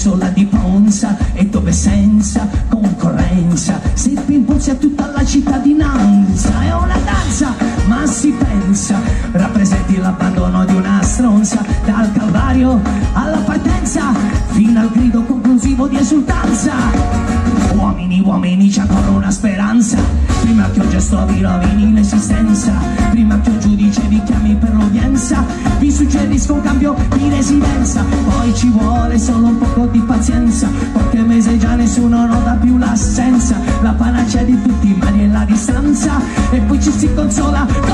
sola di Ponza e dove senza concorrenza si impulsa tutta la cittadinanza. È una danza, ma si pensa rappresenti l'abbandono di una stronza, dal calvario alla partenza fino al grido conclusivo di esultanza. Uomini, c'è ancora una speranza, prima che un gesto vi rovini l'esistenza, prima che un giudice vi chiami per l'udienza, vi suggerisco un cambio di residenza. Poi ci vuole solo un poco di pazienza, qualche mese già nessuno nota più l'assenza, la panacea di tutti i mali è la distanza, e poi ci si consola